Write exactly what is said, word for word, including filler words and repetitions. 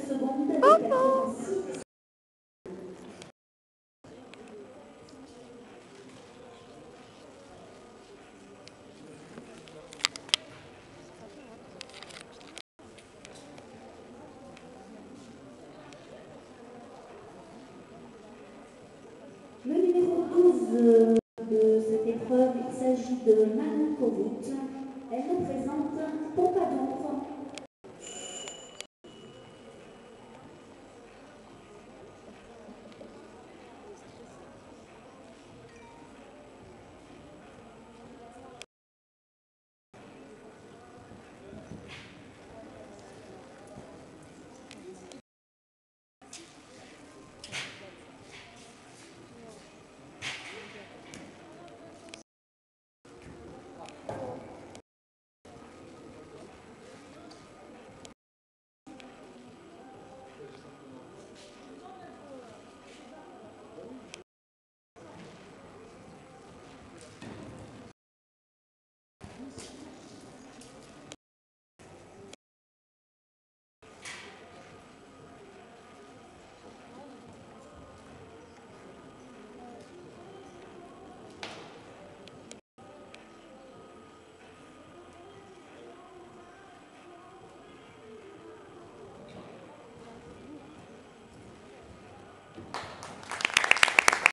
secondes des performances. Le numéro douze de cette épreuve, il s'agit de Manon Corroute. Elle nous présente